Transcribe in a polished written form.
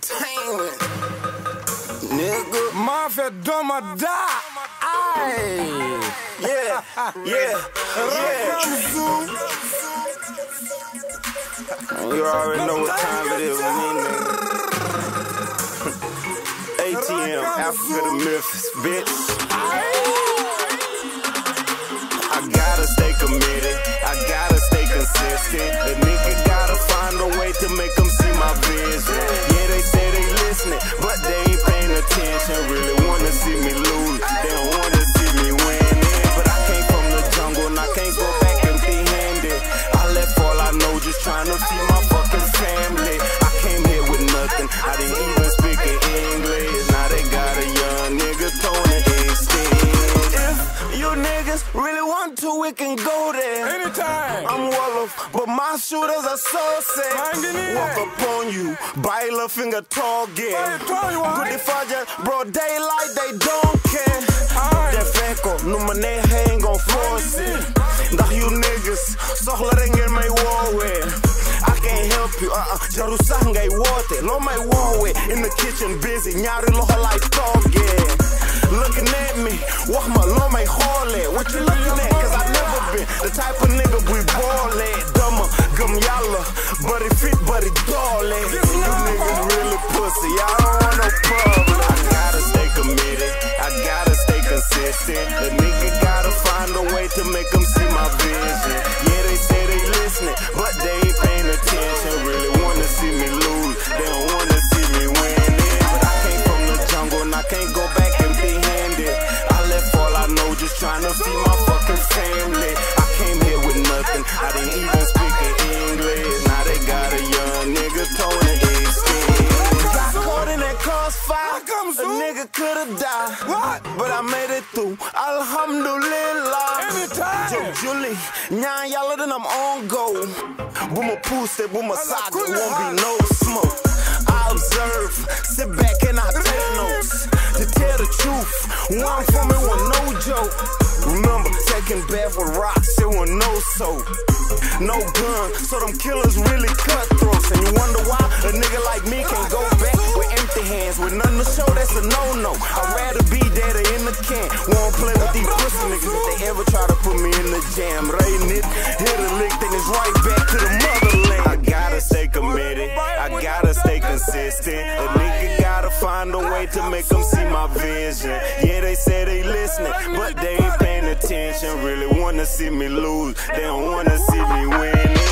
Entertainment. Nigga. Mafia Doma Da. Aye. Yeah, yeah, yeah. You already know what time it is with me, nigga. ATM, Africa to Memphis, bitch. I gotta stay committed, I gotta stay consistent. The nigga gotta find a way to make them see my vision. Yeah, they say they listening, but they ain't paying attention. Really wanna see me lose, they don't wanna see me winning. But I came from the jungle and I can't go back empty-handed. I left all I know just trying to feed my fucking family. I came here with nothing, I didn't even speak in English. Now they got a young nigga throwing an extend. If you niggas really want to, we can go there. Anytime. I'm Wolof, but my shooters are so sick. Walk up on you, baila finger target. Good if I just broad daylight, they don't care. That feko, no money ain't gon' force it. Dag you niggas, sochling in my warware. I can't help you, Jarusangay water, lo my warware. In the kitchen busy, nyari loho like target. Looking at me, walk my lo my hole. What you looking at? Cause I never been the type of nigga we ball at. Dumma, gum yalla, buddy fit, buddy doll at. You niggas really pussy, I don't want no problem. I gotta stay committed, I gotta stay consistent. The nigga gotta find a way to make them see my vision. Yeah, they say they listening, but they ain't paying attention. Really wanna see me lose, they don't wanna see me winning. But I came from the jungle and I can't go back empty-handed. I left all I know just trying to feed my fucking family. I came here with nothing, I didn't even speak in English. Now they got a young nigga throwing an extend. Got caught in that crossfire, a nigga could've died. What? But I made it through, alhamdulillah. Anytime. Julie, nyan yalla then I'm on go. Booma pussy, booma saga, won't be no smoke. I observe, sit back and I take notes. To tell the truth, one for me was no joke. Remember, taking bath with rocks, it was no soap. No gun, so them killers really cutthroats. And you wonder why a nigga like me can't go back with empty hands. With nothing to show, that's a no-no. I'd rather be dead or in the can. Won't play with these pussy niggas if they ever try to put me in the jam. Raiding it, hit a lick, then it's right back to the motherland. I gotta stay committed, I gotta stay consistent. A nigga gotta find a way to make them see my vision. Yeah, they say they listening, but they ain't paying attention. Really wanna see me lose, they don't wanna see me win.